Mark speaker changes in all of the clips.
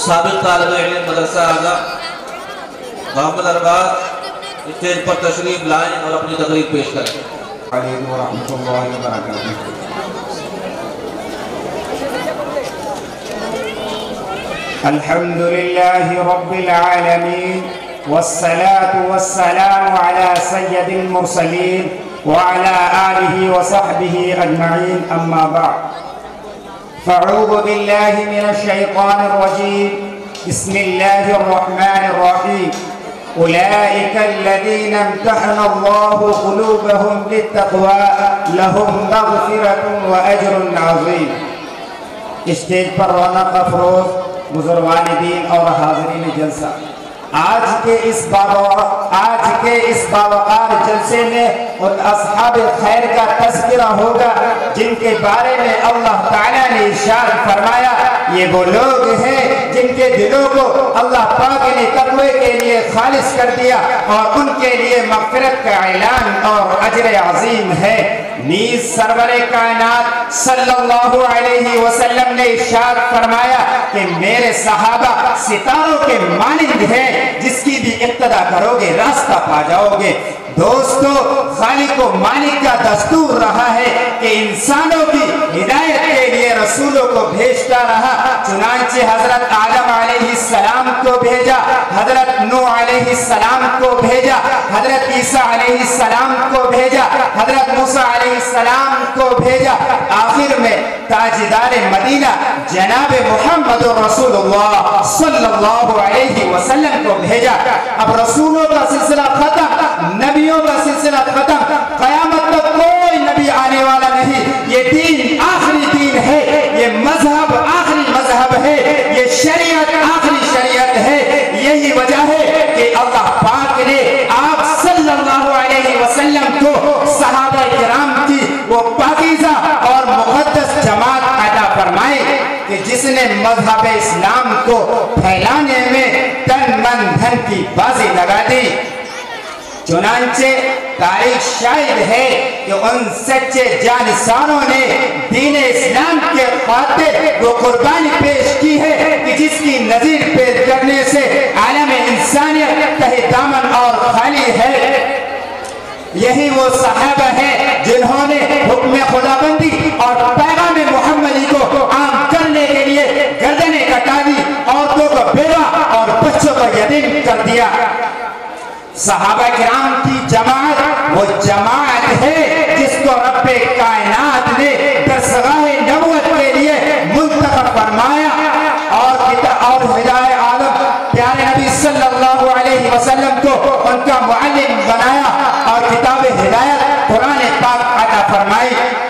Speaker 1: سابق طالب علم مدرسہ اعلیٰ محمد ارباز اسٹیج پر تشریف لائیں اور اپنی تقریر پیش کریں.
Speaker 2: علیکم ورحمۃ اللہ وبرکاتہ. الحمد لله رب العالمين والصلاة والسلام على سيد المرسلين وعلى آله وصحبه أجمعين أما بعد فأعوذ بالله من الشيطان الرجيم بسم الله الرحمن الرحيم أولئك الذين امتحن الله قلوبهم للتقوى لهم مغفرة وأجر عظيم. اسٹیج پر رونق افروز بزرگان دین اور حاضرین جلسہ، آج کے اس باوقار جلسے میں ان اصحاب خیر کا تذکرہ ہوگا جن کے بارے میں اللہ تعالیٰ نے ارشاد فرمایا یہ وہ لوگ ہیں جن کے دلوں کو اللہ پاک نے تقوی کے لیے خالص کر دیا اور ان کے لیے مغفرت کا اعلان اور اجر عظیم ہے. نیز سرور کائنات صلی اللہ علیہ وسلم نے ارشاد فرمایا کہ میرے صحابہ ستاروں کے مانند ہیں، جس کی بھی اقتدا کرو گے راستہ پا جاؤ گے. دوستو، خالق و مالک کا دستور رہا ہے کہ انسانوں کی ہدایت کے لیے رسولوں کو بھیجتا رہا. چنانچہ حضرت آدم علیہ السلام کو بھیجا، حضرت نوح علیہ السلام کو بھیجا، حضرت عیسیٰ علیہ السلام کو بھیجا، حضرت موسیٰ علیہ السلام کو بھیجا، آخر میں تاجدار مدینہ جناب محمد رسول اللہ صلی اللہ علیہ وسلم کو بھیجا. اب رسولوں کا سلسلہ ختم، نبیوں کا سلسلہ ختم، قیامت تک کوئی نبی آنے والا نہیں. یہ دین آخری دین ہے، یہ مذہب آخری مذہب ہے، یہ شریعت آخری شریعت ہے. یہی وجہ ہے کہ اللہ پاک نے آپ صلی اللہ علیہ وسلم کو صحابہ کرام کی وہ پاکیزہ اور مقدس جماعت عطا فرمائے کہ جس نے مذہب اسلام کو پھیلانے میں تن من دھن کی بازی لگا دی. چنانچہ تاریخ شاہد ہے کہ ان سچے جانسانوں نے دین اسلام کے خاطر وہ قربانی پیش کی ہے کہ جس کی نظیر پیش کرنے سے عالم انسانیت تہی دامن اور خالی ہے. یہی وہ صحابہ ہیں جنہوں نے حکم خدا بندی اور پیغام محمدی کو عام کرنے کے لیے گردنیں کٹا دی، عورتوں کو بیوہ اور بچوں کو یتیم کر دیا. صحابہ کرام کی جماعت وہ جماعت ہے جس کو رب کائنات نے درسگاہ نبوت کے لیے منتخب فرمایا اور ہدایت عالم پیارے نبی صلی اللہ علیہ وسلم کو ان کا معلم بنایا اور کتاب ہدایت قرآن پاک عطا فرمائی.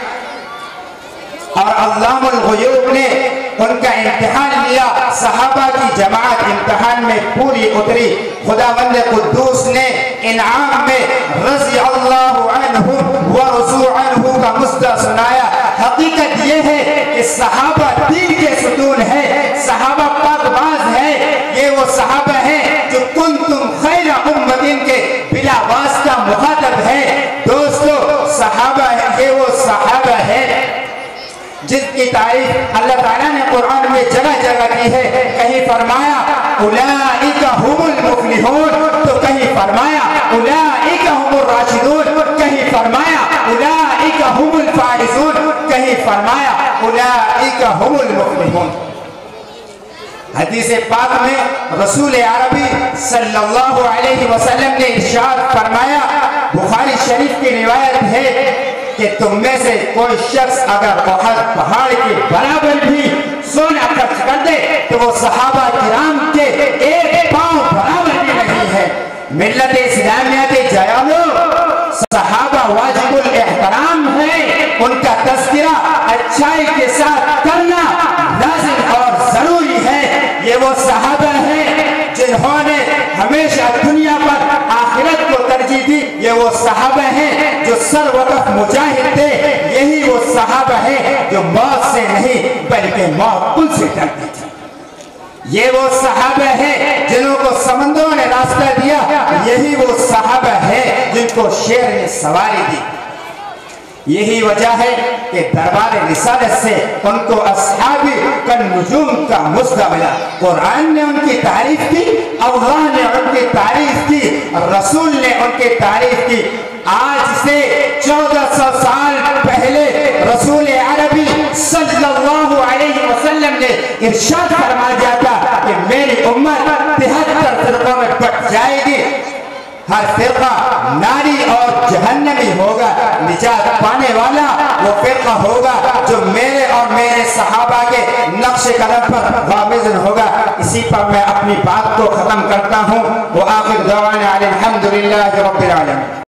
Speaker 2: اور علام الغیوب نے ان کا امتحان لیا. صحابہ کی جماعت امتحان میں پوری اتری. خداوند قدوس نے انعام میں رضی اللہ عنہ ورضوا عنہ کا مصدع سنایا. حقیقت یہ ہے کہ صحابہ دین کے ستون ہے، صحابہ پاک باز ہے. یہ وہ صحابہ ہیں جو کنتم خیر امت کے بلا واسطہ مخاطب ہے. دوستو، صحابہ یہ وہ صحابہ ہے جس کی تعریف اللہ تعالیٰ نے قرآن میں جگہ جگہ کی ہے. کہیں فرمایا اولئک هم المفلحون، تو کہیں فرمایا اولئک هم الراشدون، کہیں فرمایا اولئک هم الفائزون، کہیں فرمایا اولئک هم المفلحون. حدیث پاک میں رسول عربی صلی اللہ علیہ وسلم نے ارشاد فرمایا، بخاری شریف کی روایت ہے کہ تم میں سے کوئی شخص اگر احد پہاڑ کے برابر بھی سونا خرچ کر دے تو وہ صحابہ کرام کے ایک پاؤں برابر بھی نہیں ہے. ملت اسلامیہ کے جیالو، صحابہ واجب الاحترام ہے. ان کا تذکرہ اچھائی کے ساتھ کرنا لازم اور ضروری ہے. یہ وہ صحابہ ہیں جنہوں نے ہمیشہ دنیا پر آخرت کو ترجیح دی. یہ وہ صحابہ ہیں جو سر وقف مجاہد تھے. یہی وہ صحابہ ہیں جو موت سے نہیں بلکہ موت ان سے ڈرتے تھے. یہ وہ صحابہ ہیں جنہوں کو سمندروں نے راستہ دیا. یہی وہ صحابہ ہیں جن کو شیر نے سواری دی. یہی وجہ ہے کہ دربار رسالت سے ان کو اصحابی कन्नुजूम का मुस्दा मिला। कुरान ने उनकी तारीफ की, अल्लाह ने उनकी तारीफ की, रसूल ने उनकी तारीफ की। आज से 1400 साल पहले रसूल अरबी सल्लल्लाहु अलैहि वसल्लम ने इरशाद फरमा दिया था कि मेरी उम्मत 73 फिरकों में बट जाएगी, हर फिरका नारी और जहन्नमी होगा, निजात पाने वाला वो फिरका होगा जो मेरे और मेरे सहाबा के नक्श कदम पर गामिज़ होगा। इसी पर मैं अपनी बात को खत्म करता हूँ। वो आखिर दवाना अल्हम्दुलिल्लाहि रब्बिल आलमीन।